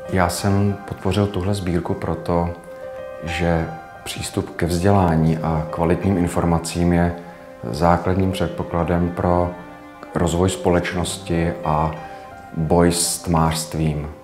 Já jsem podpořil tuhle sbírku proto, že přístup ke vzdělání a kvalitním informacím je základním předpokladem pro rozvoj společnosti a boj s tmářstvím.